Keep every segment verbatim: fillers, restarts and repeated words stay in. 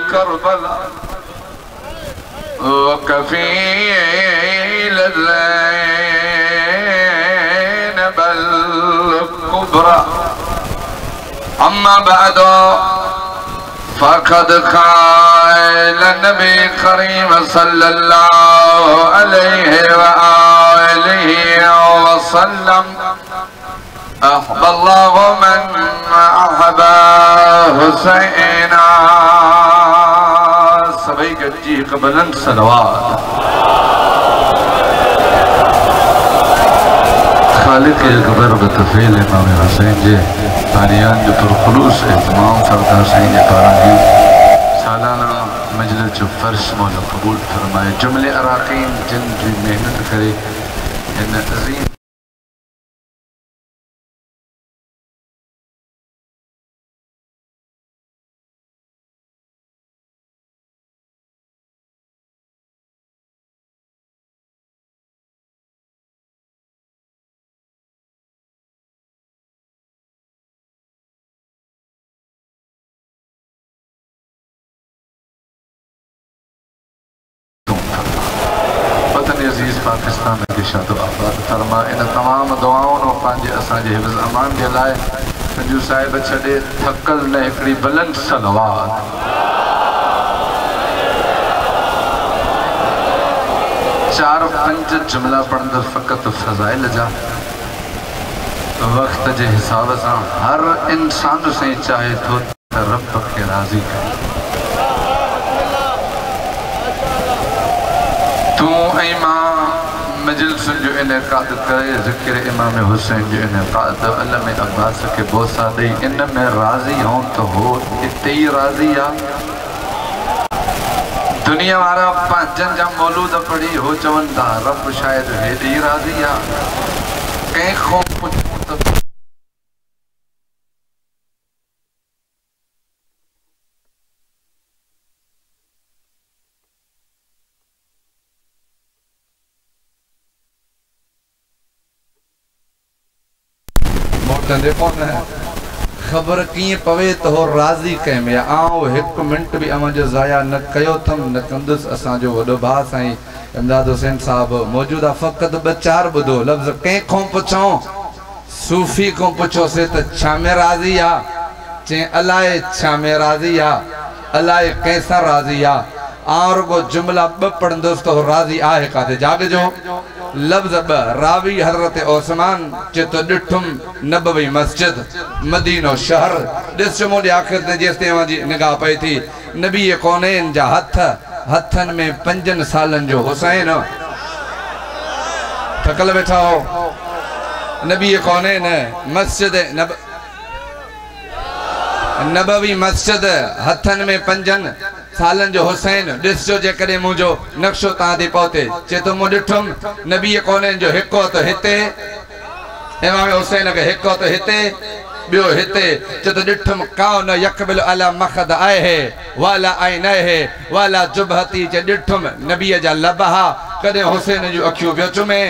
करबला वकफील ज़ैनब अल कुबरा अम्मा बअदो फ़क़द क़ाल नबी करीम सल्लल्लाहु अलैहि व आलिहि वसल्लम अहब्बल्लाहु मन अहब्बा हुसैना। सभी गज्जी का बुलंद सलवात। खालिक अकबर बतफ़ील इमाम हुसैन जे तारियान जो पुरखुलूस इत्माम सरदार साईं जे पारां ही सालाना मजलिस जो फर्श मौला क़बूल फरमाए। जुमले अराकीन जिन जी मेहनत करे इन अज़ीम अजीज पाकिस्तान के शादो आबाद फरमा। इन तमाम दुआओं और पंहिंजे असांजे हिफ़्ज़ अमान के लाइ संजू साहिब छॾे थकल न हिकिड़ी बुलंद सलवात। चार पंज जुमला पढ़ंदड़ फ़क़त फ़ज़ाइल जा वक्त के हिसाब से हर इंसान से चाहे तो रब के राज़ी करे। तू ऐं मां मजलिस जो इनेकाद करे ज़िक्र इमाम हुसैन जो इनेकाद अलम अब्बास के बोसा ॾेई इन में राज़ी हों तो हो इते ही राज़ी आ। दुनिया वारा पंहिंजनि जा मौलूद पढ़ी हो चवनि था रब शायद हेॾे ही राज़ी आ। कंहिं खां पुछूं त खबर किए पवे तो हो राज़ी कंहिंमें आऊं हिकु मिनट भी अवां जो ज़ाया न कयो थम न कंदुसि। असांजो वॾो भाउ साईं इमदाद हुसैन साहब मौजूदा फ़क़त ॿ चार ॿुधो लफ़्ज़ कंहिं खां पुछूं सूफ़ी खां पुछोसीं त छा में राज़ी आ चई अलाए छा में राज़ी आ अलाए कंहिंसां राज़ी आ। आउं रुगो जुमला ॿ पढ़ंदुसि त हो राज़ी आहे काथे। जाॻिजो लफ्ज़ ब रावी हज़रत ओस्मान चे तो ॾिठुम नबवी मस्जिद मदीनो शहर ॾिस मोॾे आख़िर ते जेसि ताईं जी निगाह पई थी नबी कौनैन जा हथ हथनि में पंजनि सालनि जो हुसैन थकल वेठा हो। नबी कौनैन मस्जिद नब नबवी मस्जिद हथनि में पंजनि सालन जो हुसैन ॾिसजो जेकॾहिं मुंहिंजो नक्शो तव्हां ते पहुते चए तो मूं ॾिठुमि नबी कौनैन जो हिकु त हिते इमाम हुसैन खे हिकु त हिते ॿियो हिते चए तो ॾिठुमि काओ न यकबिल अला मखद आहे है वाला आइन है वाला जुबहती चए ॾिठुमि नबीअ जा लबहा कॾहिं हुसैन जूं अखियूं पियो चुमे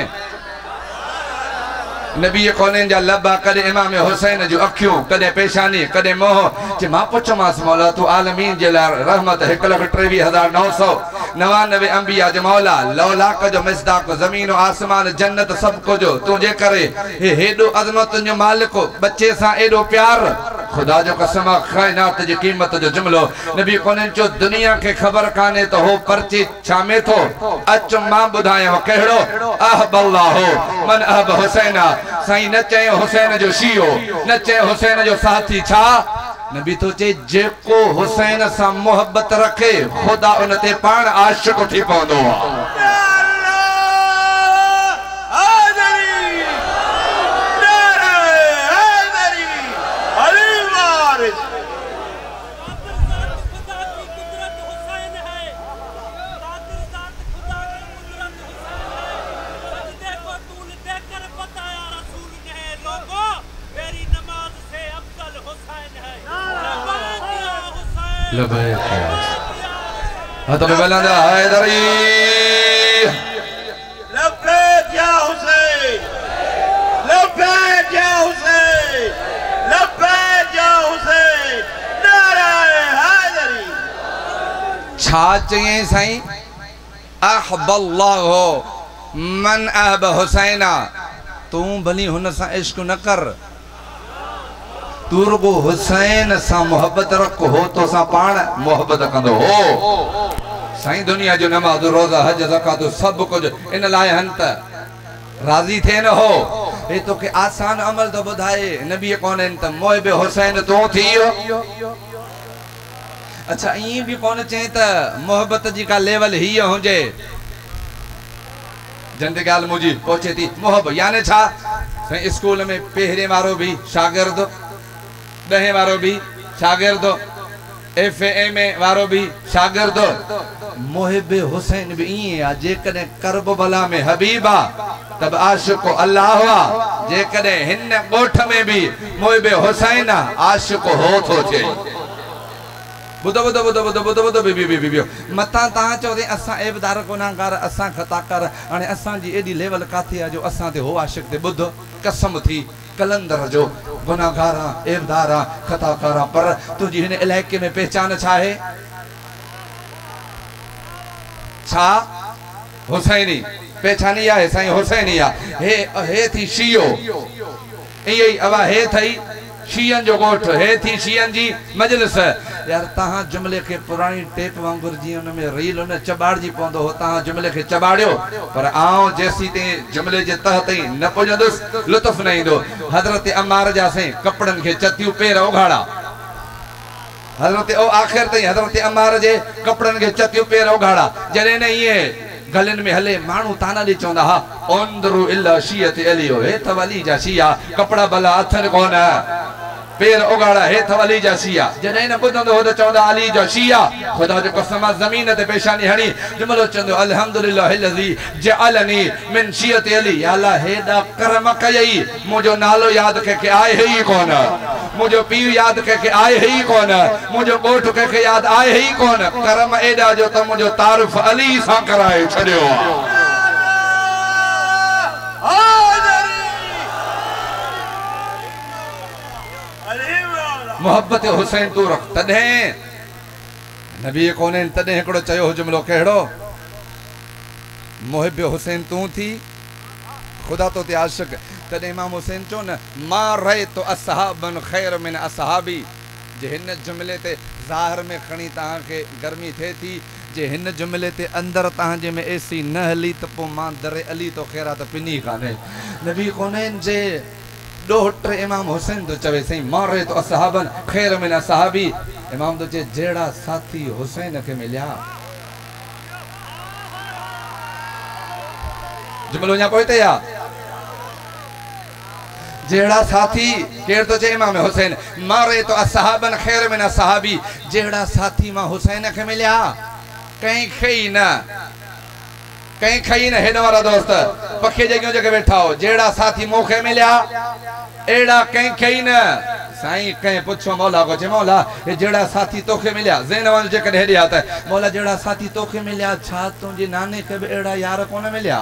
नबी कौनैन जा लबा कदे इमाम हुसैन जो अखियूं कदे पेशानी कदे मोह चे मां पुछमांसि मौला तू आलमीन जे लाइ रहमत हिकु लख टेवीह हज़ार नौ सौ नवानवे अंबिया जे मौला लौलाक जो मिसदाक ज़मीन आसमान जन्नत सब कुछ तू जे करे हे हेडो अज़मत जो मालिक बच्चे सां एडो प्यार खुदा जो कसम कायनात जी कीमत जो जुमलो नबी कौनैन चो दुनिया के खबर काने तो हो पर्ची छामे थो अच मां बुधायो कहिड़ो अहबल्लाहु मन अहब हुसैना साईं न चए हुसैन जो शियो न चए हुसैन जो साथी छा नबी तो चे जेको हुसैन सां मोहब्बत रखे खुदा उन ते पाण आशिक थी पवंदो आहे। तो बुलंदा हैदरी लब्बैक या हुसैन लब्बैक या हुसैन लब्बैक या हुसैन नारे हैदरी छा चई साईं अहबल्लाहु मन अहब हुसैना तू भली हुन सा इश्क न कर तू रुगो हुसैन सा मोहब्बत रख हो तो सा पाण मोहब्बत कंदो हो साईं दुनिया जो नमाज रोजा हज ज़कात सब कुछ इन लाए हंत राजी थे न हो ये तो के आसान अमल तो बुधाए नबी कौन त मोहब हुसैन तो थियो अच्छा ई भी कौन चए त मोहब्बत जी का लेवल ही हुजे जंदे गाल मुजी पहुंचे थी मोहब्बत यानी छा साईं स्कूल में पहरे वारो भी शागिर्द दहे वारो भी शागिर्द एफ ए में वारो भी शागिर्द मोहब हुसैन भी ई आ जे कने करबला में हबीबा तब आशिक अल्लाह हुआ जे कने हिन गोठ में भी मोहब हुसैन आशिक हो तो थे बुधो बुधो बुधो बुधो बुधो बुधो बी बी बी बी मता ता चोदे असा एबदार गुनाहगार असा खताकार हाने असा जी एडी लेवल काथे आ जो असा ते हो आशिक ते बुध कसम थी कलंदर जो गुनाहगारा एबदारा खताकारा पर तुझी हिन इलाके में पहचान छा है छा हुसैनी पहचानी है साईं हुसैनी आ हे हे थी शियो ये अवा हे थई शियन जो गोठ हे थी शियन जी मजलिस यार तहां जुमले के पुरानी टेप वांगुर जी उन में रील उन चबाड़ जी पौंदो हो तहां जुमले के चबाड़ियो पर आओ जैसी ते जुमले जे तह तई न पुजंदुस लुत्फ न इंदो हजरत अम्मार जा से कपड़न के चतियू पैर उघाड़ा हजरत ओ आखिर तई हजरत अम्मार जे कपड़न के चतियू पैर उघाड़ा जने न ये गलन में हले मानू ताना दी चौंदा हा ओंदरु इल्ला शियत अलियो हे तवली जा शिया कपड़ा भला अथन कोन पैर उगाड़ा हे थवली जा शिया जने न बुधंदो हो तो चौंदा अली जा शिया खुदा जो कसम जमीन ते पेशानी हणी जुमलो चंदो अल्हम्दुलिल्लाहिल्लज़ी जअलनी मिन शियत अली या अल्लाह हेदा करम कयई मुजो नालो याद के के आए ही कोन मुजो पीउ याद के के आए ही कोन मुजो गोठ के के याद आए ही कोन करम एडा जो त मुजो तारुफ अली सा कराए छड़ियो मोहब्बत हुसैन तू रख तदे नबी कोने तदे एकड़ो चयो जुमलो केड़ो मोहब्ब हुसैन तू थी खुदा तो ते आशिक तदे इमाम हुसैन चो न मा रहे तो असहाबन खैर मिन असहाबी जे हिन जुमले ते ज़ाहिर में खणी तहां के गर्मी थे थी जे हिन जुमले ते अंदर तहां जे में एसी न हली त पो मां दरे अली तो खैरा त पिनी काने नबी कोने जे डोहट इमाम हुसैन तो चवे सही मारे तो असहाबन खैर मिन असहाबी इमाम तो जे जेड़ा साथी हुसैन के मिलिया जुमलो न्या पोइते या जेड़ा साथी केर तो चे इमाम हुसैन मारे तो असहाबन खैर मिन असहाबी जेड़ा साथी मां हुसैन के मिलिया कहीं खई ना कहीं खई न हेड वाला दोस्त पखे जगह जगह बैठा हो जेड़ा साथी मौके मिलिया एड़ा कहीं खई न साईं कहीं पूछो मौला को चे मौला ये जेड़ा साथी तोखे मिलिया ज़ैनवान जे कदे हेडी आता है मौला जेड़ा साथी तोखे मिलिया छा तुझे नाने के एड़ा यार कोन मिलिया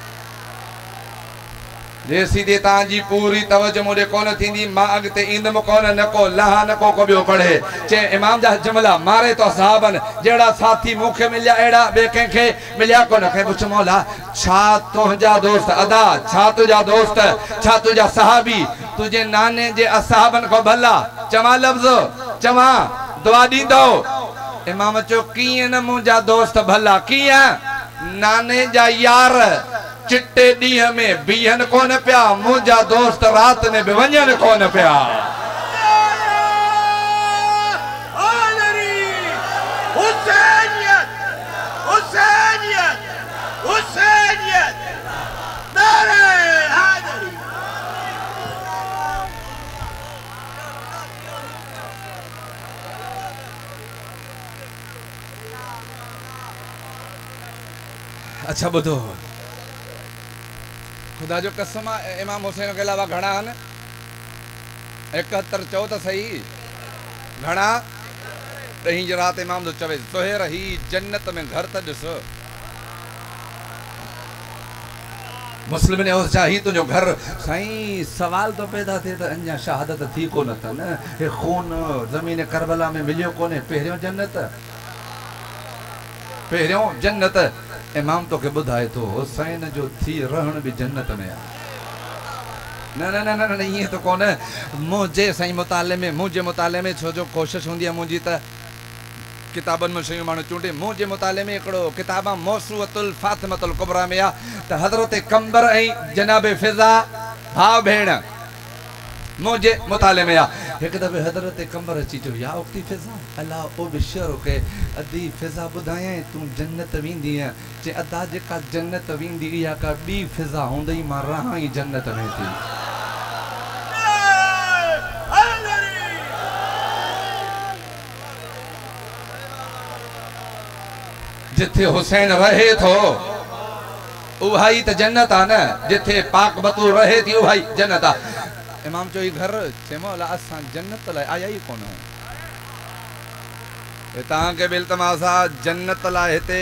जे सीधे तांजी पूरी तवज्जो मोरे कोन थींदी मां अगते इंदम कोन न को लहा न को को बियो पढ़े चे इमाम जा जुमला मारे तो साहबन जेड़ा साथी मुखे मिलिया एड़ा बे के के मिलिया कोन के पूछ मौला छा तुझा दोस्त अदा छा तुझा दोस्त छा तुझा सहाबी तुझे नाने जे असहाबन को भला चमा लफ्ज चमा दुआ दी दो इमाम चो किए न मुजा दोस्त भला किया नाने जा यार चिट्टे ॾींहं में बीहन कोन पिया मुंहिंजा दोस्त रात में बि वञनि कोन पिया अच्छा बुधो खुदा जो कसम इमाम हुसैन के अलावा घणा आहिनि इकहत्तर चओ त सही घणा ॾहीं जी राति इमाम तो चवे सोहेर ही जन्नत में घर त ॾिस मुस्लिम ने उस चाही तुझो घर साईं सवाल तो पैदा थे त अञा शहादत थी कोन त न हे खून ज़मीन करबला में मिलियो कोने पहिरियों जन्नत पहिरियों जन्नत इमाम तो के बुधाए तो हुसैन जो थी रहण भी जन्नत में न न न न ये तो कौन मुझे सही मुताले में मुझे मुताले में छो जो कोशिश होंदी है मुझी त किताबन में शयूं माण्हू चूंडे मुझे मुताले में हिकिड़ो किताबा मौसूअतुल फातिमतुल कुबरा में आ त हज़रत कंबर ऐं जनाब फिजा भाउ भेण मुझे मुताले में आ एक दफ़े हज़रत कंबर अची चयो या उक्ती फिजा अल्लाह ओ बिशर के अदी फिजा बुधाया तू जन्नत वेंदी जे अदा जेका जन्नत वेंदी इहा का बी फिजा हुंदई मां रहां ई जन्नत में थी जिथे हुसैन रहे थो उहाई त जन्नत आ न जिथे पाक बतूर रहे थी उहाई जन्नत आ इमाम चो घर चे मौला असां जन्नत लाइ आया ई कोन तव्हां खे बिल्तमासा जन्नत लाइ हिते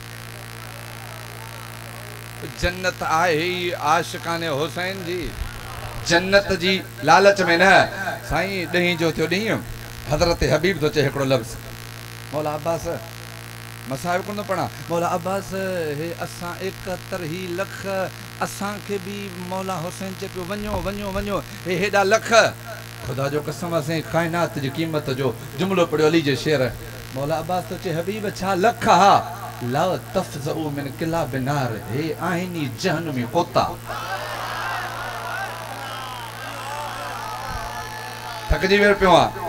जन्नत आहे ई आशिकाने हुसैन जी जन्नत जी लालच में न साईं ॾहीं जो थियो ॾींहुं हज़रत हबीब थो चए हिकिड़ो लफ़्ज़ मौला अब्बास मसाहिब कोन थो पढ़ा मौला अब्बास हे असां एकहतरि ही लख असां खे बि मौला हुसैन चए पियो वञो वञो वञो हे हेॾा लख ख़ुदा जो कसम असां काइनात जी क़ीमत जो जुमिलो पढ़ियो अली जे शेर मौला अब्बास थो चए हबीब छा लख हा ला तफ़ज़उ मिन किला बिनार हे आहिनी जहन्नमी कोता थकिजी वियो पियो आहे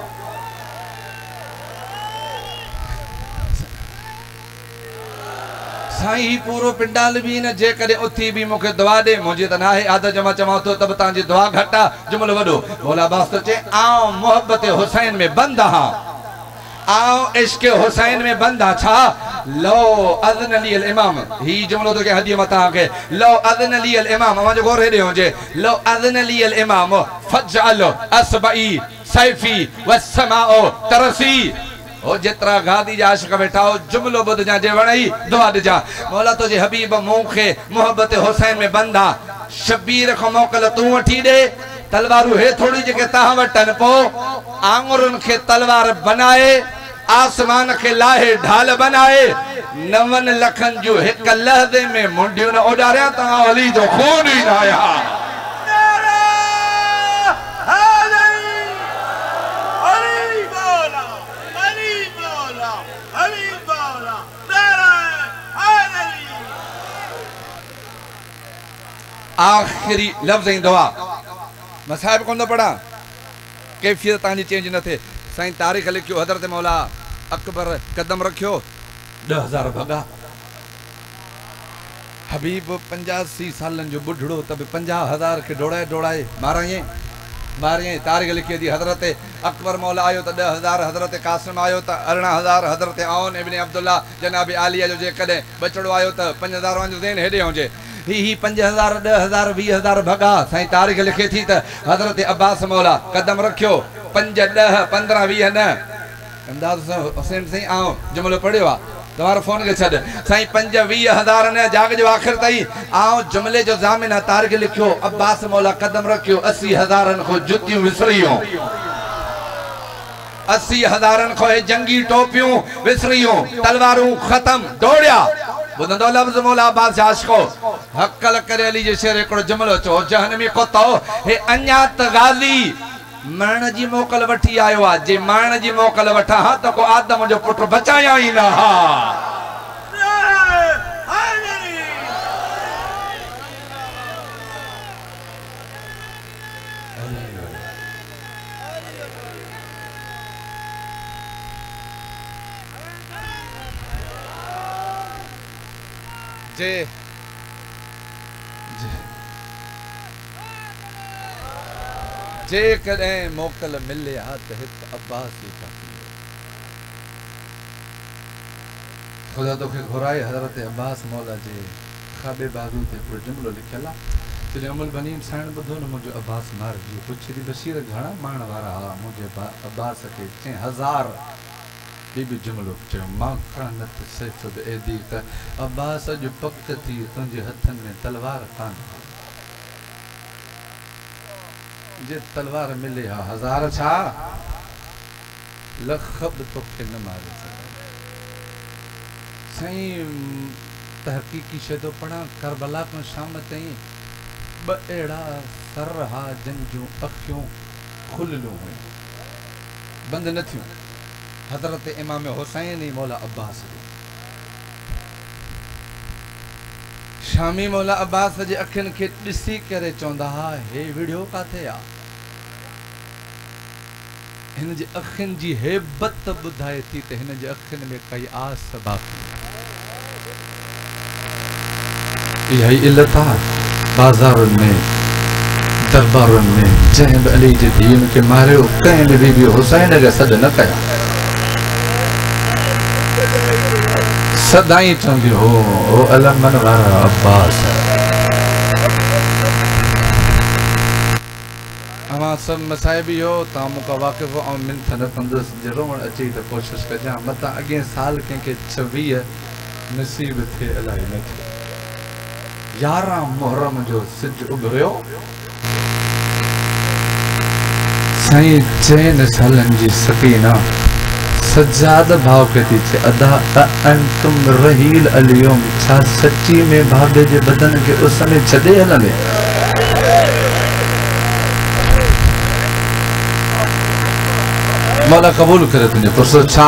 साईं पूरो पिंडाल भी न जे कदे उथी भी मुखे दुआ दे मुझे त नाहे आदत जमा चमा तो तब तां जी दुआ घटा जुमलो वडो मौला अब्बास तो चे आओ मोहब्बत हुसैन में बंद हां आओ इश्क हुसैन में बंद आ छा लो अज़न अली अल इमाम ही जुमलो तो के हदी मता के लो अज़न अली अल इमाम मा जो गोरे दे होजे लो अज़न अली अल इमाम फजअल असबई सैफी वसमाओ तरसी ओ जितरा गादी जा आशिक बैठा हो जुमलो बुध जा जे वणई दुआ दजा मौला तो जे हबीब मुखे मोहब्बत हुसैन में बंदा शबीर को मोकल तू वठी दे तलवारू हे थोड़ी जे ता वटन पो आंगुरन के तलवार बनाए आसमान के लाहे ढाल बनाए नवन लखन जो एक लहदे में मुंडियो न ओडारिया ता अली जो खून ही ना आया आखिरी लफ्ज़ ई दुआ मसाहिब कोन थो पढ़ा कैफियत तव्हांजी चेंज न थिए साईं तारीख़ लिखियो हज़रत मौला अकबर कदम रखियो ॾह हज़ार भॻा हबीब पंजासी सालन जो बुढ़ड़ो त बि पंजाह हज़ार खे डोड़ाए डोड़ाए माराईं मारियईं तारीख़ लिखी थी हज़रत अकबर मौला आयो त ॾह हज़ार हज़रत कासिम आयो त अरिड़हं हज़ार हज़रत आउन इब्न अब्दुल्ला जनाब आलिया जो जेकॾहिं बचड़ो आयो त पंज हज़ार वञो ज़ेन हेॾे हुजे ही ही पंज हज़ार ॾह हज़ार वीह हज़ार भॻा साईं तारीख़ लिखे थी त हज़रत अब्बास मौला कदम रखियो पंज ॾह पंद्रहं वीह न अंदाज़ हुसैन साईं आऊं जुमिलो पढ़ियो आहे तुम्हारो फोन के छॾ साईं पंज वीह हज़ार न जाग जो आख़िर ताईं आऊं जुमिले जो ज़ामिन आहे तारीख़ लिखियो अब्बास मौला कदम रखियो असी हज़ारनि खां जुतियूं विसरियूं अस्सी हज़ारनि खां जंगी टोपियूं विसरियूं तलवारूं ख़त्म दौड़िया बुधंदो लफ्ज़ मौला अब्बास आशिको हक़ल करे अली जे शेर हिकिड़ो जुमिलो चओ जहन्नमी कोतो हे अञा त गाज़ी मरण जी मोकल वठी आयो आहे जे मरण जी मोकल वठा हा त को आदम जो पुट बचाया ई न हा जे जे कदें मोकल मिले हा त हिक अब्बास ही काफी खुदा तो के घुराए हज़रत अब्बास मौला जे खाबे बाजू ते पूरो जुमिलो लिखियल आहे तुझे अमल बनी साइण ॿुधो न मुंहिंजो अब्बास मार जी पुछी बशीर घणा माण वारा हा मुंहिंजे अब्बास खे चई हज़ार ॿी बि जुमिलो चयो मां कानत सैफ एदी त अब्बास अॼु पक थी तुंहिंजे हथनि में तलवार कान जे तलवार मिले हा हज़ार छा लख बि तोखे न मारे सघे सही तहकीकी शदो पढ़ा करबला को शाम तई बड़ा सरहा जंजू अखियों खुललू हुई बंद न थियूं हजरत इमाम हुसैन ही मौला अब्बास शामी मौला अब्बास जे अखिन के दिसी करे चौंदा हे वीडियो काथे आ हिन जे अखिन जी हेबत बुधाए थी ते हिन जे अखिन में कई आस बाकी यही इल्लत आ बाजारन में दरबारन में जैब अली जे दीन के मारे कहीं ने बीबी हुसैन के सद न कया सदाई चंदी हो ओ अलमन वारा अब्बास अमा सब मसाइबी हो ता मुका वाकिफ और मिन थन कंदस जरोण अची तो कोशिश कजा मता अगे साल के छवीह नसीब थे अलाई न थे यारह मुहर्रम जो सिज उभरियो साईं चैन सालन जी सकीना सज्जाद भाव के थी अदा अंतुम रहील अलियोम छा सच्ची में भाभे जे बदन के उस समय छदे हलने मौला कबूल करे तुझे पुरसो छा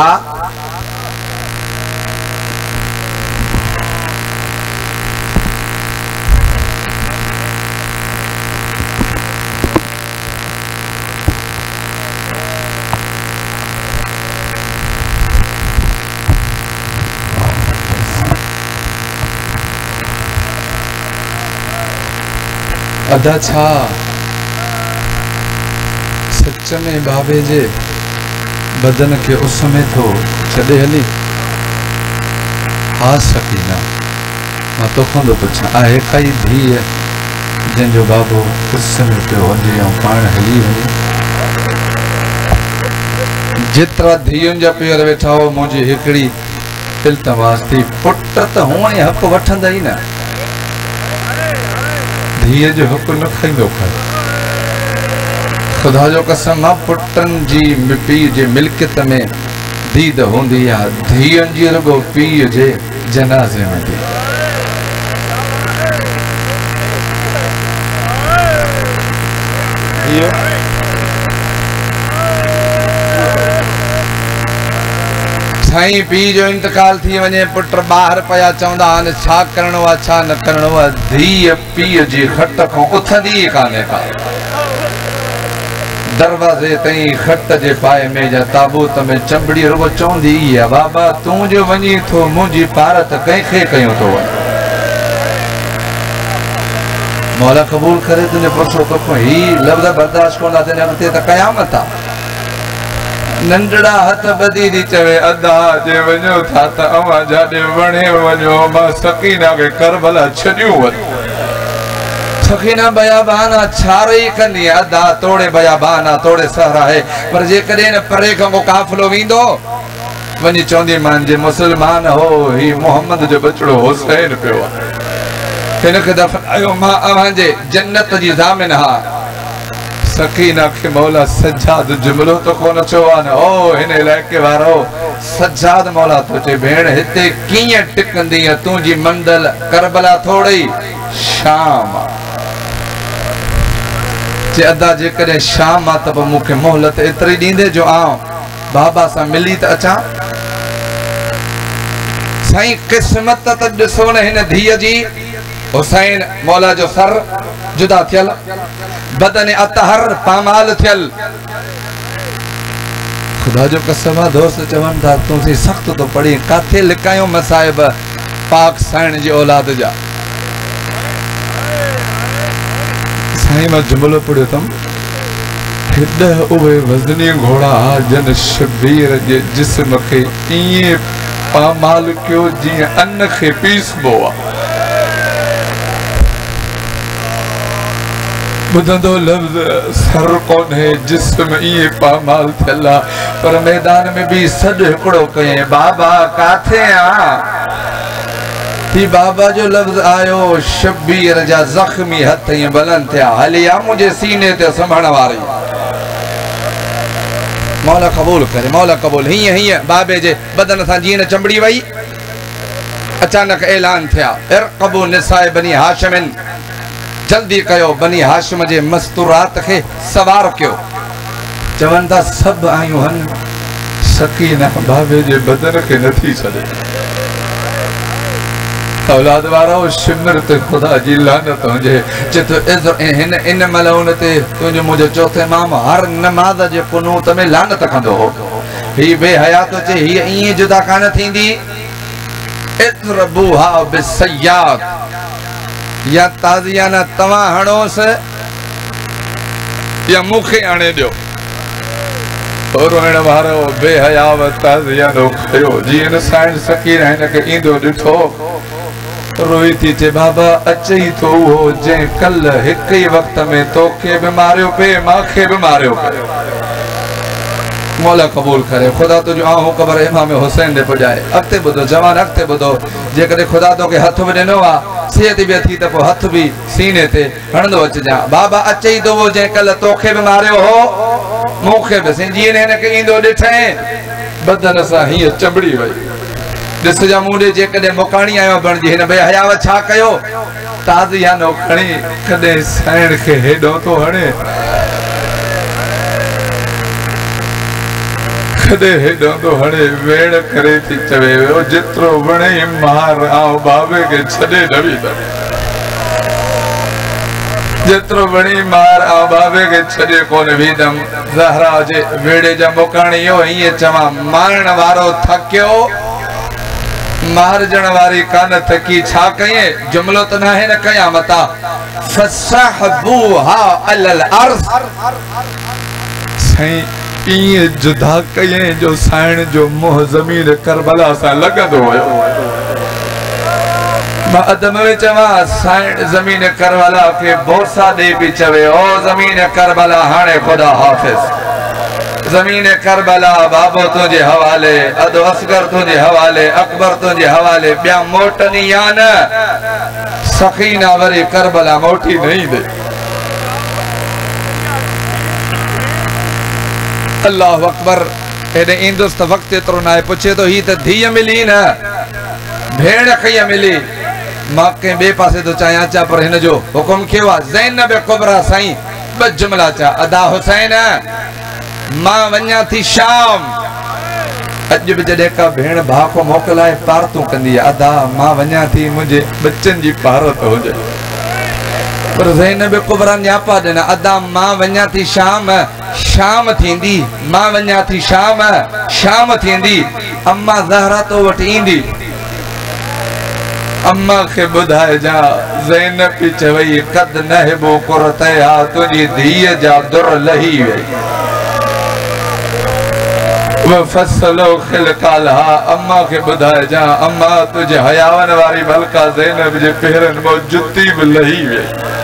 अदा छा सच में बाबे जे बदन के उस में थो छदे हली हा सकीना मां तोखां थो पुछां आहे काई धीअ जंहिंजो बाबो उस में पियो वञे ऐं पाण हली वञे जेतिरा धीअनि जा पेर वेठा हो मुंहिंजी हिकिड़ी इल्तमास थी पुट त हूअं ई हक़ वठंदा ई न धीअ जो हक़ न खईंदो कर खुदा जो कसम आहे पुटनि जी पीउ जे मिल्कियत में दीद हूंदी आहे धीअनि जी रुगो पीउ जे जनाज़े में दी साईं पीउ जो इंतकाल थी वञे पुट ॿाहिरि पिया चवंदा आहिनि छा करणो आहे छा न करणो आहे धीअ पीउ जी खट खां उथंदी ई कान्हे का दरवाज़े ताईं खट जे पाए में जा ताबूत में चंबड़ी रुगो चवंदी ई आहे बाबा तूं जो वञी थो मुंहिंजी पारत कंहिंखे कयूं थो मौला क़बूल करे तुंहिंजे पुरसो तोखां ही लफ़्ज़ बर्दाश्त कोन आहे अॻिते त क़यामत आहे नंढड़ा हथ बदी दी चवे अदा जे वञो था त अवां जाॾे वणे वञो मां सकीना खे करबला छॾियूं वञ सकीना बयाबाना छारई कंदी अदा तोड़े बयाबाना तोड़े सहरा है पर जेकॾहिं न परे खां को काफ़िलो वेंदो वञी चवंदी मान जे मुसलमान हो ही मोहम्मद जो बचड़ो हुसैन पियो आहे हिनखे दफ़नायो मां अव्हांजे जन्नत जी ज़ामिन हा सकीना के मौला सज्जाद जुमलो तो कोन चो न ओ हिन इलाइके वारो सज्जाद मौला तो चे भेण हिते कीअं टिकंदी तुंहिंजी मंडल करबला थोड़ी शाम चे अदा जेकॾहिं शाम आहे त पोइ मूंखे मोहलत एतिरी ॾींदे जो आउं बाबा सां मिली त अचां साईं क़िस्मत त ॾिसो न हिन धीअ जी हुसैन मौला जो सर जुदा थियल बदन अतहर पामाल थियल खुदा जो कसम आहे दोस्त चवनि था तूं सी सख़्त तो पढ़ी काथे लिकायूं मसाइब पाक साइण जी औलाद जा साईं मां जुमलो पढ़ियो अथमि ॾह उहे वज़नी घोड़ा जन शबीर जे जिस्म खे ईअं पामाल कयो जीअं अन्न खे पीसबो आहे बुधंदो लफ्ज़ सर कोन्हे जिस्म इए पामाल थियल आहे पर मैदान में भी सॾ हिकिड़ो कयईं बाबा काथे आ थी बाबा जो लफ्ज़ आयो शबीर जा ज़ख्मी हथ ईअं बुलंद थिया हली आ मुंहिंजे सीने ते संभण वारी मौला क़बूल करे मौला क़बूल हीअं हीअं बाबे जे बदन सां जीअं चंबड़ी वई अचानक ऐलान थिया इरक़बू निसाए बनी हाशिमिन, जल्दी कयो बनी हाशिम जे मस्तूरात के सवार कयो। चवन था सब आयूं हन, सकीना भावे जे बदन के नथी छॾे। औलाद वारो शिमर ते खुदा जी लानत हुजे। चित इज़ हिन इन मलउन ते तुंहिंजो मुंहिंजो चौथे इमाम हर नमाज जे कुनूत में लानत कंदो हो। ही बेहयात चे ही ईअं जुदा कान थींदी। इज़रबूहा बिस्सय्यात, या ताज़ियाना तव्हां हणोस या मूंखे आणे ॾियो। रोइण वारो बेहयाव ताज़ियानो खयो, जीअं साइण सकीर हिन खे ईंदो ॾिठो रोई थी चे बाबा अचे ही तो वो जे कल हिक ही वक्त में तोखे भी मारियो पे माखे भी मारियो पे। मौला कबूल करे। खुदा तुझो आहू कबर इमाम हुसैन दे पुजाए। अॻिते ॿुधो जवान, अॻिते ॿुधो। जेकॾहिं खुदा तोखे हथ बि ॾिनो आहे, सिहत बि अथी त पोइ हथ बि सीने ते हणंदो अचिजां। बाबा अचे ही तो वो जे कल तोखे भी मारियो हो, मूंखे बि जीअं हिन खे ईंदो ॾिठईं बदन सां हीअं चंबड़ी वई। ॾिस जा मूंडे जेकॾहिं मुकाणी आयो बणिजी हिन बेहयाव छा कयो। ताज़ियानो खणी कॾहिं साइण खे हेॾो थो हणे, कॾहिं हेॾो थो हणे। वेड़ करे थी चवे वियो जेतिरो वणे मार आऊं बाबे खे छॾे न वेंदमि। जेतिरो वणी मार आऊं बाबे खे छॾे कोन वेंदमि। ज़हरा जे वेड़े जा मुकाणी इहो हीअं चवां मारण वारो थकियो, मारजण वारी कान थकी। छा कयईं जुमलो त न है न कया मता फसहबूहा अलल अर्ज़। सही इए जुदा कयईं जो साइण जो मुंह ज़मीन करबला सां लॻंदो हुयो। मां अदम में चवां साइण ज़मीन करबला खे बोसा ॾेई पई चवे ओ ज़मीन करबला हाणे खुदा हाफ़िज़। ज़मीन करबला बाबो तुझे हवाले, अदो असगर तुझे हवाले, अकबर तुझे हवाले। ॿिया मोटनी या न, सकीना वरी करबला मोटी नहीं दे। अल्लाह अकबर। हेॾे ईंदुसि त वक़्तु एतिरो न आहे। पुछे तो ही त धीअ मिली न, भेण खई मिली। मां कंहिं ॿिए पासे तो चाहियां चा, पर हिन जो हुकुम कयो आहे ज़ैनब कुबरा साईं ॿ जुमला चा। अदा हुसैन मां वञा थी शाम। अॼु बि जॾहिं का भेण भाउ को मोकिलाए पारतूं कंदी आहे, अदा मां वञा थी मुंहिंजे बच्चनि जी पारत हुजे। पर ज़ैनब कुबरा न्यापा ॾिना, अदा मां वञा थी शाम, शाम थींदी। मां वञा थी शाम, शाम थींदी। अम्मा ज़हरा तो वटि ईंदी। अम्मा खे ॿुधाए जा ज़ैनब पई चवई कद नहबो कुरतया, तुंहिंजी धीअ जा दुर लही वई। फसलो खिलकालहा, अम्मा के बुधाए जा अम्मा तुझे हयावन वारी भलका ज़ैनब जे पेरन मो जुत्ती भी लही वे।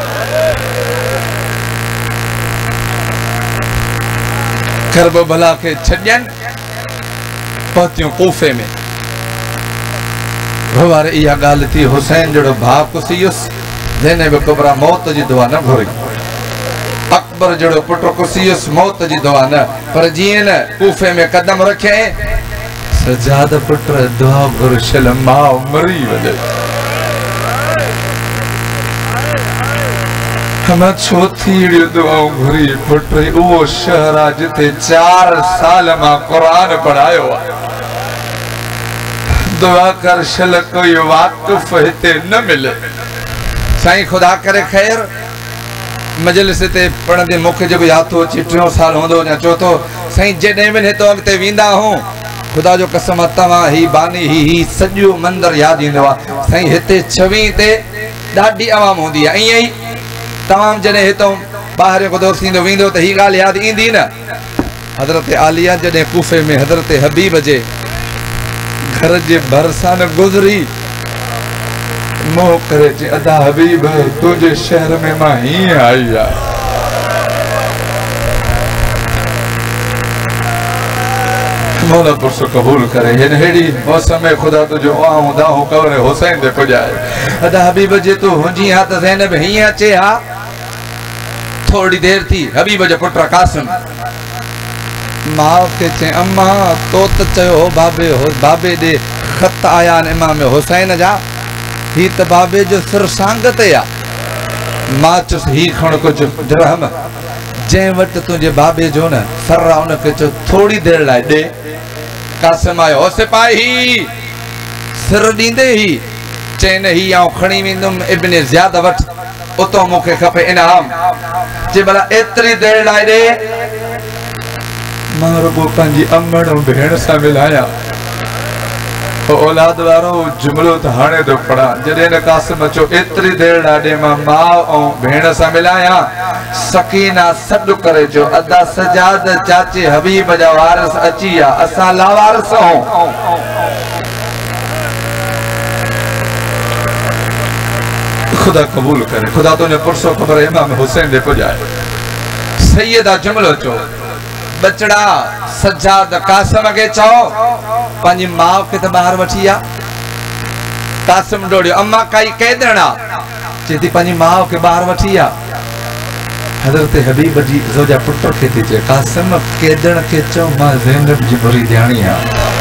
करबो भला के छजन पहुतियों कूफे में। भवारे इहा गाल थी हुसैन जड़ो भाव कुसियुस। ज़ैनब कुबरा मौत जी दुआ न घुरी। अकबर जड़ो पुट कुसियुस मौत जी दुआ न, पर जीअं न कूफे में कदम रखे सजाद पुट दुआ घुर शल मां मरी वञे। हम छो थी दुआ घुरी पुट उहो शहर आहे जिते चार साल मां कुरान पढ़ायो आहे। दुआ कर शल कोई वाक़िफ़ हिते न मिले। साईं खुदा करे खैर मजलिस ते पढ़ंदे मूंखे जेको यादि थो अचे टियों साल हूंदो या चौथो। साईं जॾहिं बि हितो अॻिते वेंदा हूं, खुदा जो कसम तव्हां ही बानी ही ही सॼो मंदरु यादि ईंदो आहे। साईं हिते छवीह ते ॾाढी आवाम हूंदी आहे। ईअं ई तमामु जॾहिं हितां ॿाहिरि को दोस्त ईंदो वेंदो त हीअ ॻाल्हि यादि ईंदी न। हज़रत आलिया जॾहिं कूफे में हज़रत हबीब जे घर जे भरिसां न गुज़री, मोह करे चे अदा हबीब तुझे शहर में मां हीअं आई आ। मौला पुरस कबूल करे। हिन हेड़ी मौसम में खुदा तुझो आऊं दाऊं कवर हुसैन दे पुजाए। अदा हबीब जे तू हुंजी हा त ज़ैनब हीअं अचे हा। थोड़ी देर थी हबीब जो पुट कासिम माँ के चे अम्मा तो त चयो बाबे हो बाबे दे खत आया न इमाम हुसैन जा ही त बाबे जो सिर सांगत या मां चुस ही खण कुछ दिरहम जे वट तुझे बाबे जो न सर्रा उन के चो थोड़ी देर लाए दे कासिम आयो हो सिपाही सिर दींदे ही चैन ही आऊं खणी विंदुम इब्ने ज़ियाद वट उतो मुखे खपे इनाम जे भला एतरी देर लाए दे मां रुगो पंहिंजी अमड़ भेण सां मिलाया औलाद वारो जुमलो त हाणे तो पड़ा जॾहिं न कासिम चो एतरी देर लाॾे मां मां ऐं भेण सां मिलाया सकीना सॾु करे चो अदा सजाद चाचे हबीब जा वारिस अची विया असां लावारिस आहियूं खुदा कबूल करे खुदा तुझे पुरसो ख़बर इमाम हुसैन दे पुॼाए सैयदा जुमलो चो बचड़ा सजाद कासिम के चओ पांजी मां के त बाहर वठी आ कासिम डोड़ियो अम्मा काई कैदणा चेती पांजी मां के बाहर वठी आ हजरत हबीब जी जोजा पुत्र के थी चे कासिम कैदण के चो मां ज़ैनब जी बुरी ध्यानी आ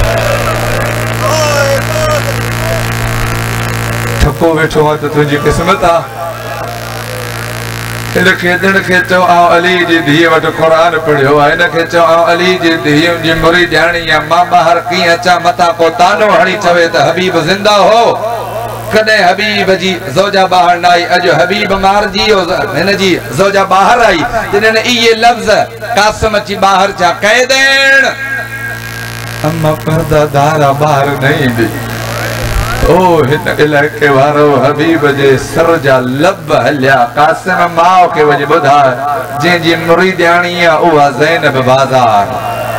थको वेठो आ तो तुझी किस्मत आ इन खेदण के चो आऊं अली जी धी वट कुरान पढ़ियो आ इन के चो आऊं अली जी धी जी मुरी ध्यानी आ मां बाहर की अचा मथा को तानो हणी चवे त हबीब जिंदा हो कदे हबीब जी जोजा बाहर न आई अज हबीब मार जी इन जी जोजा बाहर आई जिन ये लफ्ज कासिम जी बाहर जा कह देन अम्मा पर्दा दारा बाहर नहीं दी ओ हिन इलाके वारो हबीब जे सर जा लब हलिया कासिम माओ के वजे बुधा जे जी मुरीदानी आ उहा ज़ैनब बाजार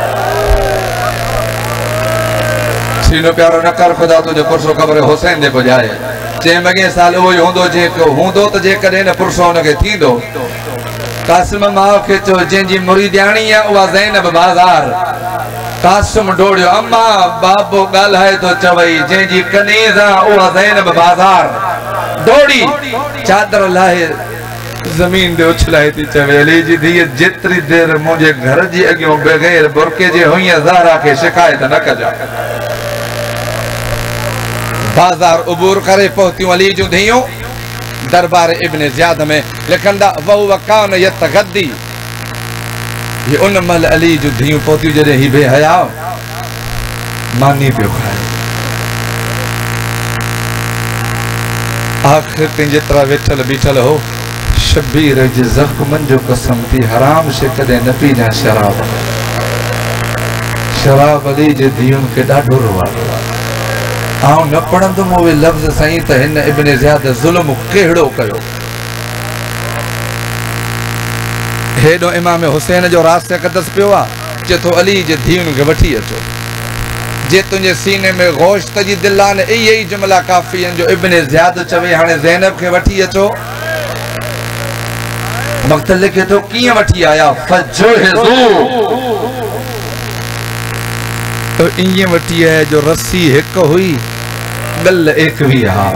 सीनो प्यारो न कर खुदा तुझे पुरसो ख़बर हुसैन दे पुजाए जे मगे साल वो होंदो जे को होंदो त जे कदे न पुरसो न के थींदो कासिम माओ के चो जे जी मुरीदानी आ उहा ज़ैनब बाजार कासिम डोड़ियो अम्मा बाबो गाल्हाए तो चवई जे जी कनीज़ आ उहा ज़ैनब बाजार डोड़ी चादर लाए जमीन दे उछलाए थी चवे अली जी धी जेतरी देर मुझे घर जी अगियो बगैर बुरके जे हुई ज़हरा के शिकायत न कजा बाजार उबूर करे पहुतियूं अली जूं धियूं दरबार इब्ने ज़ियाद में लिखंदा वहु वकान यतगद्दी ये उन मल अली जो धियूं पहुतियूं जॾहिं ही बेहया मानी पियो खाए आखिर ते जेतिरा वेठल बीठल हो शबीर जे ज़ख्मन जो कसम थी हराम शे कदे न पीना शराब शराब अली जे धियुनि खे ॾाढो रुवालो आऊं न पढ़ंदुमि उहे लफ़्ज़ साईं त हिन इब्ने ज़ियाद ज़ुल्म कहिड़ो कयो हेडो इमाम हुसैन जो रास्ते कदस पियो आ जे तो अली जे धियुनि खे वठी अचो जे तुझे सीने में गोश्त जी दिल आन इहे ई जुमला काफ़ी आहिनि जो इब्ने ज़ियाद चवे हाणे ज़ैनब खे वठी अचो वक्त लिखे तो कीअं वठी आया तो ईअं वठी आया जो रस्सी हिकु हुई गल एकवीह हा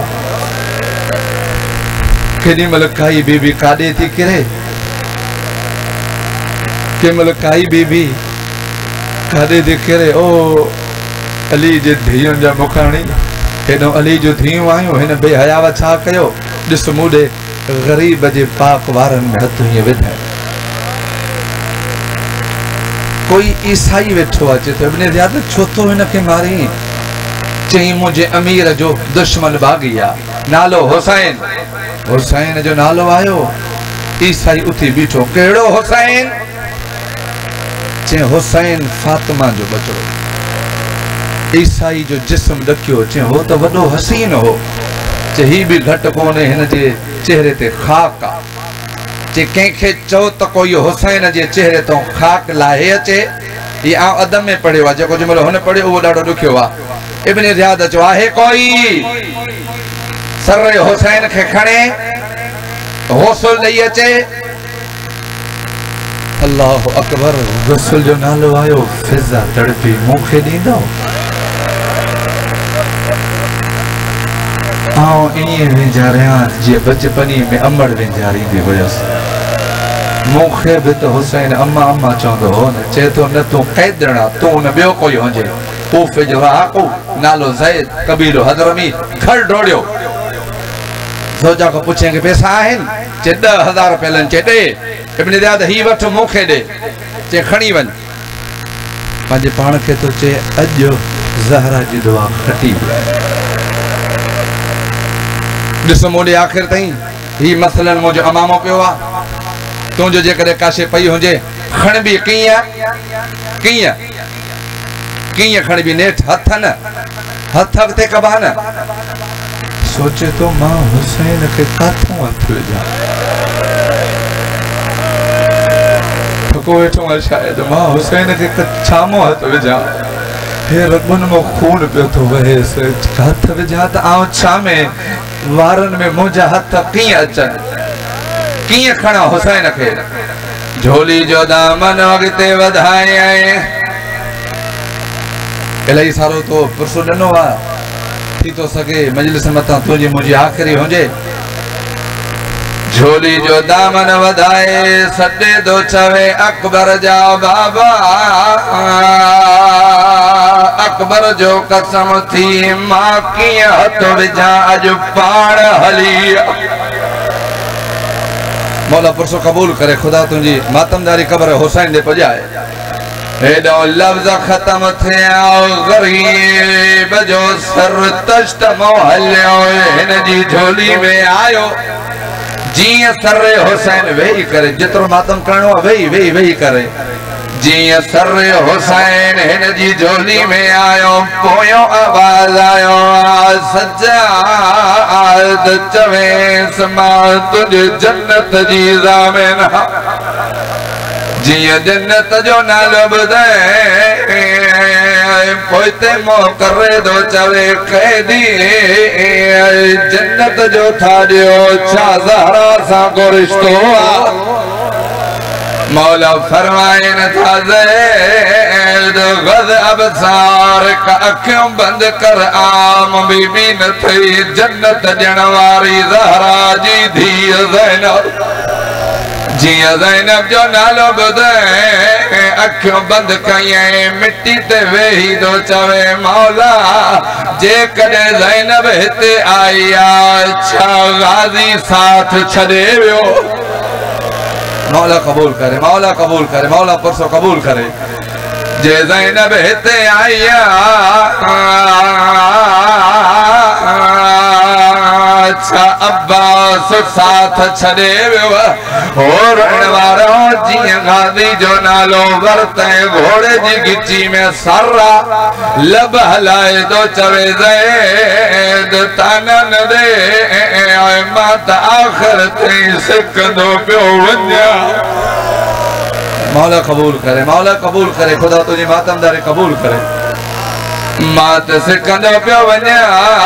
केॾी महिल काई बीबी काॾे थी किरे केमल काई बीबी कादे दे करे ओ अली जे धियुनि जा मुखाणी हेॾो अली जो धियूं आयूं हिन बेहयावा छा कयो ॾिस मूॾे ग़रीब जे पाक वारनि में हथ हीअं विधाए कोई ईसाई वेठो अचे तो इब्ने ज़ियाद छो तो हिन खे मारी चई मुंहिंजे अमीर जो दुश्मन बाग़ी आहे नालो हुसैन हुसैन जो नालो आयो ईसाई उथी बीठो कहिड़ो हुसैन चे हुसैन फातिमा जो बचड़ो ईसाई जो जिस्म ॾकियो चे हो तो वॾो हसीन हो चे ही भी घट कोने हिन जे चेहरे ते खाक आ चे कंहिंखे चओ त कोई हुसैन जे चेहरे तो खाक लाहे अचे ये आ अदम में पढ़ियो आहे जेको जंहिंमहिल हुन पढ़ियो उहो ॾाढो ॾुखियो आहे इब्ने ज़ियाद चयो आहे कोई सर हुसैन खे खणे हौसलो ॾेई अचे अल्लाह अकबर गुस्ल जो नालो आयो फिजा तड़पी मूंखे ॾींदो आऊं ईअं वेंझारियां जीअं बचपनी में अमड़ वेंझारींदी हुयसि मूंखे बि त हुसैन अम्मा अम्मा चवंदो हो न चए थो न तूं कैदणा तूं न ॿियो कोई हुजे कूफे जो रहाकू नालो ज़ैद कबीलो हज़रमी घर डोड़ियो ज़ौजा को पुछे कि पैसा आहिनि चे ॾह हज़ार रुपया लनि चे ॾे इब्न ज़ियाद ही वठ मूंखे ॾे चे खणी वञ पंहिंजे पाण खे थो चए अॼु ज़हरा जी दुआ खटी ॾिसो मोॾे आख़िर ताईं ही मसलन मुंहिंजो अमामो पियो आहे तुंहिंजो जेकॾहिं काशे पई हुजे खणबी कीअं कीअं कीअं खणबी नेठि हथ न हथ अॻिते कबा न सोचे तो मां हुसैन के काथों हथ विझां थको वेठो आहे शायदि मां हुसैन के छामो हथ विझां हे रगुन में खून पियो थो वहे हथ विझां त आउं छा में वारनि में मुंहिंजा हथ कीअं अचनि कीअं खणा हुसैन खे झोली जो दामन अॻिते वधाए इलाही सारो तो पुरसो ॾिनो आहे थी तो सके मजलिस मथा तुझी मुझी आखिरी हुजे झोली जो दामन वधाए सॾे दो चवे अकबर जा बाबा अकबर जो कसम थी मां कीअं हथ विझां अॼु पाण हली मौला पुरसो कबूल करे खुदा तुझी मातमदारी कबर हुसैन दे पुजाए हेडो लफ्ज़ खत्म थिया गरीब जो सर तश्त मोहल्यो हिन जी झोली में आयो जियां सर हुसैन वेही करे जितरो मातम करणो वेही वेही वेही करे जियां सर हुसैन हिन जी झोली में आयो पोयो आवाज आयो सज्जाद चवेस मां तुझे जन्नत जी ज़ामिन जियां जन्नत जो नालो ॿुधाए पोइते मोकरे दो चवे कैदी जन्नत जो था ॾियो छा ज़हरा सां को रिश्तो मौला फरमाए न था ज़ैद गज़ अबसार का अखियों बंद कर आम बीबी न थई जन्नत ॾियण वारी ज़हरा जी धीअ ज़ैनब जियां ज़ैनब जो नालो ॿुधाए अखियों बंद कयईं मिट्टी ते वेही दो चवे मौला जेकॾहिं ज़ैनब हिते आई आहे छा गाज़ी साथ छॾे वियो मौला कबूल करे मौला कबूल करे मौला पुरसो कबूल करे जे ज़ैनब हिते आई अच्छा अब्बास साथ छॾे वियो हो रण वारो जियां गाज़ी जो नालो वरते घोड़े जी गिची में सर्रा लब हलाए दो चवे ज़ैद ताना न दे मां त आख़िर ताईं सिकंदो पियो वञा मौला कबूल करे मौला कबूल करे खुदा तुझी मातमदारी कबूल करे मां त सिकंदो पियो वञा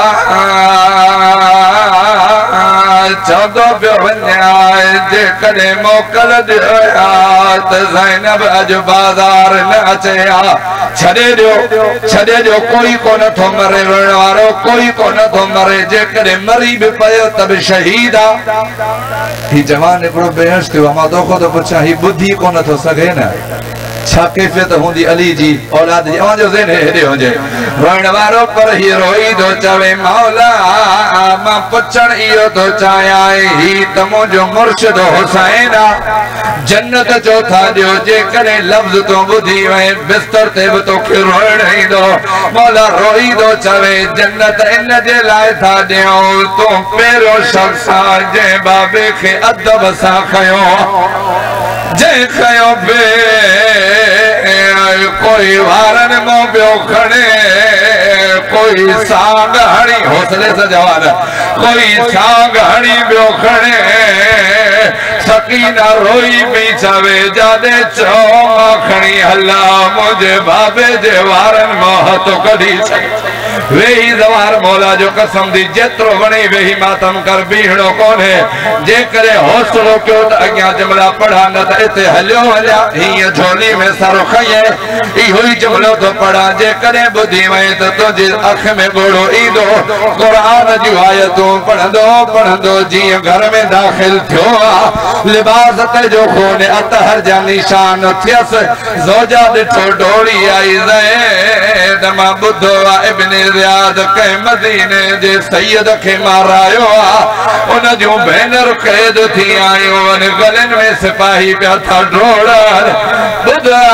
चवंदो पियो वञा जेकॾहिं मोकल ॾियो त ज़ैनब अॼु बाज़ार न अचे हा छॾे ॾियो छॾे ॾियो कोई कोन थो मरे रोइण वारो कोई कोन थो मरे जेकॾहिं मरी बि पियो त बि शहीद आहे ही जवान हिकिड़ो बेहोश थियो मां दोखो थो पुछां ही ॿुधी कोन थो सघे न छा कैफियत हुंदी अली जी औलाद जी अवां जो ज़हन हेॾे हुजे रोइण वारो पर ही रोई थो चवे मौला मां पुछण इहो थो चाहियां ही त मुंहिंजो मुर्शिद हुसैन आहे जन्नत जो था ॾियो जेकॾहिं लफ़्ज़ तो ॿुधी वए बिस्तर ते बि तोखे रोइण ईंदो मौला रोई थो चवे जन्नत इन जे लाइ था ॾियूं तूं पहिरियों शख़्स आहे जंहिं बाबे खे अदब सां खयो जंहिं खयो बे कोई वारन मो पियो खणे कोई सांग हणी हौसले से जवान कोई सांग हणी पियो खणे सकीना रोई पई चवे जादे चो खणी हला मुझे बाबे जे वारन मो हथ कढी वेही ज़वार मौला जो कसम दी जेतिरो वणे वेही मातम कर बीहणो कोन्हे जे करे हौसलो कयो त अॻियां जुमला पढ़ा न त इते हलियो हलिया हीअं झोली में सर खये इहो ई जुमलो तो पढ़ा जे करे ॿुधी वई त तुंहिंजी अख में ॻोड़ो ईंदो क़ुरान जूं आयतूं पढ़ंदो पढ़ंदो जीअं घर में दाख़िल थियो आहे लिबास ते जो खून अतहर जा निशान थियसि ज़ौजा ॾिठो डोड़ी आई ज़ैद मां ॿुधो आहे इब्न ज़ियाद कंहिं मदीने जे सैयद खे मारायो आहे उन जूं भेनर क़ैद थी आयूं आहिनि गलनि में सिपाही पिया था डोड़नि ॿुधा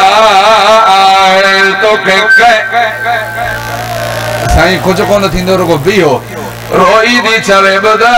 तोखे साईं कुझु कोन थींदो रुगो बीहो रोई दी चवे ॿुधा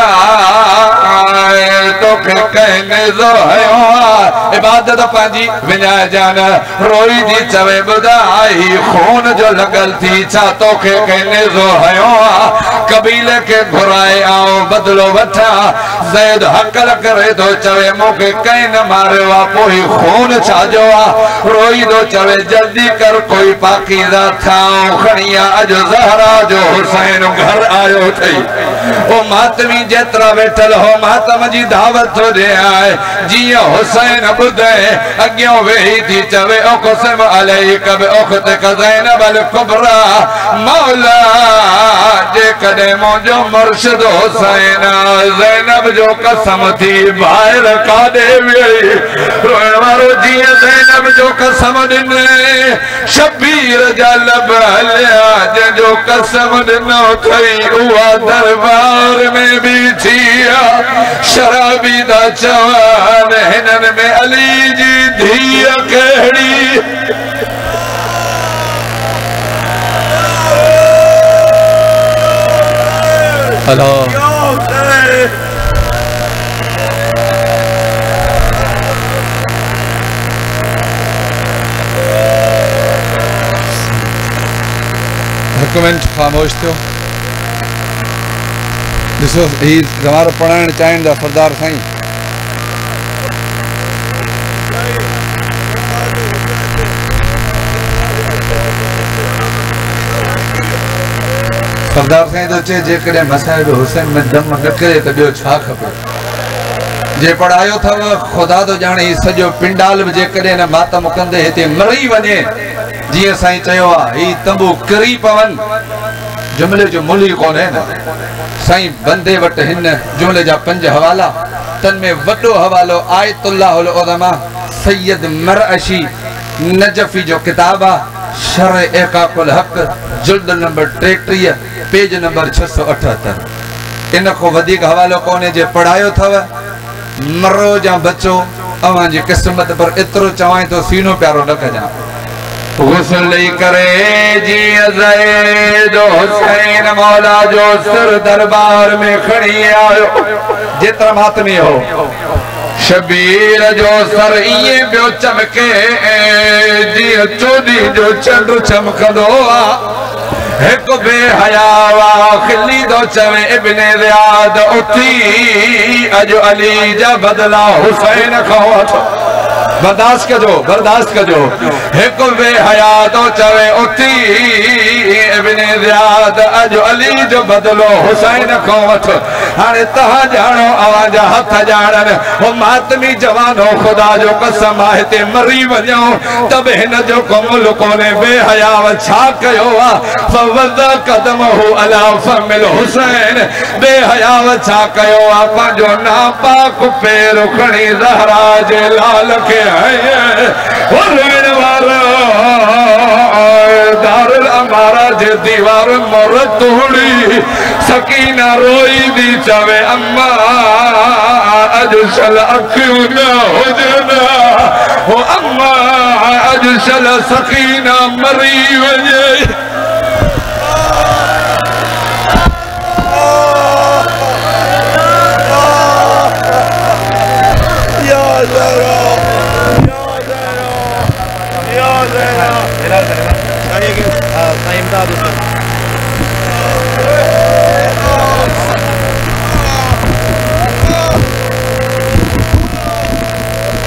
तोखे कंहिं जो हयो इबादत पंहिंजी विञाए जान रोई दी चवे ॿुधा ही खून जो लॻल थी छा तोखे कंहिं जो हयो कबीले के घुराए आओ बदलो वठा ज़ैद हकल करे तो चवे मूंखे कंहिं न मारियो आहे पोइ खून छाजो आहे रोई तो चवे जल्दी कर कोई पाकीज़ा थां खणी आ अॼु ज़हरा जो हुसैन घर आयो अथई ओ मातमी जेतिरा वेठल हो मातम जी दावत थो ॾे आहे जीअं हुसैन ॿुधे अॻियां वेही थी चवे ओ क़ुसम अलैक बि उख़्तक ज़ैनब अल कुबरा मौला जेकॾहिं मुंहिंजो मुर्शिद हुसैन ज़ैनब जो कसम थी ॿाहिरि काॾे वेही रोइण वारो जीअं ज़ैनब जो कसम ॾिने शबीर जा लब हलिया जंहिंजो कसम ॾिनो अथई उहा दरबार में भी थिया शराबी दा चवान हिनन में अली जी धीअ कहिड़ी हेलो हिकु मिनट ख़ामोश थियो ॾिसो ही ज़वार पढ़ाइण चाहिनि था सरदार साईं सरदार साईं तो चए जेकॾहिं मसाइब हुसैन में दम निकिरे त ॿियो छा खपे जे पढ़ायो अथव ख़ुदा तो ॼाणे ही सॼो पिंडाल बि जेकॾहिं न मातम कंदे हिते मरी वञे जीअं साईं चयो आहे ही तंबू किरी पवनि जुमिले जो मुल्ह ई कोन्हे न साईं बंदे वटि हिन जुमिले जा पंज हवाला तन में वॾो हवालो आयतुल्लाहुल उज़मा सैयद मरअशी नजफी जो किताब आहे शरह इहक़ाक़ुल हक़ जुल्द नंबर टेटीह पेज नंबर छह सौ अठहतरि इन को वधीक हवालो कोन्हे जे पढ़ायो अथव मरो जा बचो अवां जी क़िस्मत पर एतिरो चवां तो सीनो प्यारो न कजां गुस्ल करे जीअं ज़ैद हुसैन मौला जो सिर दरबार में खणी आयो जेतिरा मातमी हो शबीर जो सर इएं पियो चमके जीअं चोॾी जो चंड चमकंदो आहे हिकु बेहया खिली तो चवे इब्न ज़ियाद उथी अॼु अली जा बदला हुसैन खां वठो बर्दाश्त कजो बर्दाश्त कजो एक बेहया तो चवे उथी इब्न ज़ियाद अॼु अली जो बदलो हुसैन खां वठो हाणे तव्हां ॼाणो अवां जा हथ ॼाणनि हो मातमी जवानो ख़ुदा जो कसम आहे हिते मरी वञो त बि हिन जो को मुल्ह कोन्हे बेहया छा कयो आहे फवज़ क़दमहु अला फमिल हुसैन बेहया छा कयो आहे पंहिंजो नापाक पेर खणी ज़हरा जे लाल खे दारुल अमारा जे दीवार मोर तोड़ी सकीना रोई दी चवे अम्मा अॼु शल अखियूं न हुजनि हो अम्मा अॼु शल सकीना मरी वञे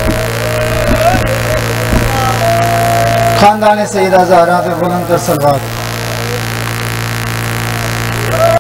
खानदान सैयदा ज़हरा पे बुलंद कर सलवात।